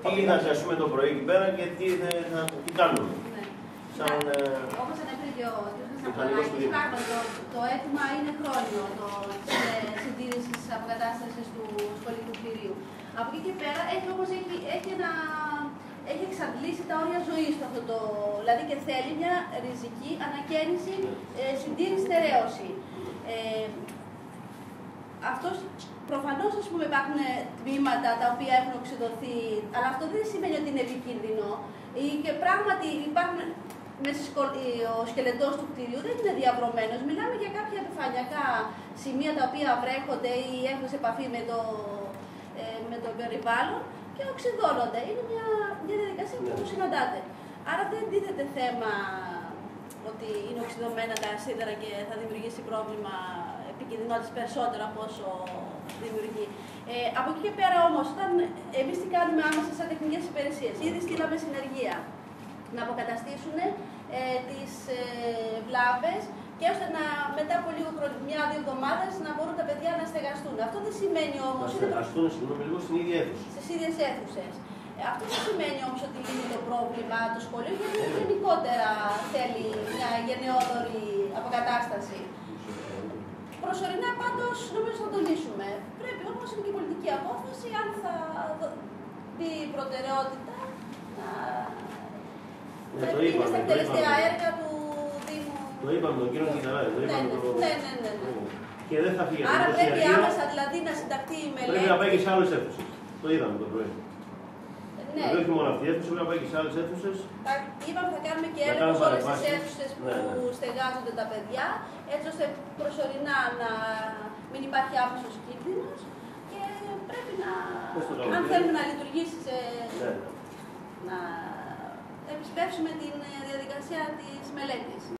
Τι είδατε, ας πούμε, το πρωί εκεί πέρα και τι κάνουμε. Όπως ανέφερε και ο κ. Σαφρανάκης, πράγματι το αίτημα είναι χρόνιο της συντήρησης της αποκατάστασης του σχολικού κτηρίου. Από εκεί και πέρα έχει εξαντλήσει τα όρια ζωής του αυτό δηλαδή και θέλει μια ριζική ανακαίνιση, συντήρηση, στερέωση. Προφανώς, ας πούμε, υπάρχουν τμήματα τα οποία έχουν οξυδωθεί, αλλά αυτό δεν σημαίνει ότι είναι επικίνδυνο. Και πράγματι υπάρχουν, ο σκελετός του κτηρίου δεν είναι διαβρωμένος. Μιλάμε για κάποια επιφανειακά σημεία τα οποία βρέχονται ή έχουν σε επαφή με το περιβάλλον και οξυδώνονται. Είναι μια διαδικασία που συναντάται. Άρα δεν τίθεται θέμα ότι είναι οξυδωμένα τα σίδερα και θα δημιουργήσει πρόβλημα επικινδυνότητας περισσότερο από όσο δημιουργεί. Από εκεί και πέρα όμως, όταν εμείς τι κάνουμε άμεσα σαν τεχνικές υπηρεσίες, ήδη στείλαμε συνεργεία να αποκαταστήσουν τις βλάβες και ώστε να μετά από λίγο μια-δύο εβδομάδες να μπορούν τα παιδιά να στεγαστούν. Αυτό δεν σημαίνει όμως. Να στεγαστούν, συγγνώμη, λίγο στην ίδια αίθουσα. Στις ίδιες αίθουσες. Αυτό δεν σημαίνει όμως ότι λύνει το πρόβλημα του σχολείου, γιατί γενικότερα θέλει μια γενναιόδορη αποκατάσταση. Προσωρινά πάντως νομίζω θα το λύσουμε. Πρέπει όμως είναι και η πολιτική απόφαση αν θα δει προτεραιότητα να είναι στα τελευταία έργα του Δήμου. Το είπαμε τον κύριο Κιταράδη. Ναι. Και δεν θα φύγει. Άρα πρέπει άμεσα δηλαδή να συνταχθεί η μελέτη. Πρέπει να πάει και σε άλλες αίθουσες. Το είδαμε το πρωί. Ναι. Όχι μόνο αυτή η αίθουσα, πρέπει να πάει και σε άλλες αίθουσες. Είπαμε θα κάνουμε και έλεγχο σε όλες τις αίθουσες που στεγάζονται τα παιδιά, έτσι ώστε προσωρινά να μην υπάρχει άμεσος κίνδυνος και πρέπει να, αν θέλουμε να λειτουργήσει, να επισπεύσουμε την διαδικασία της μελέτης.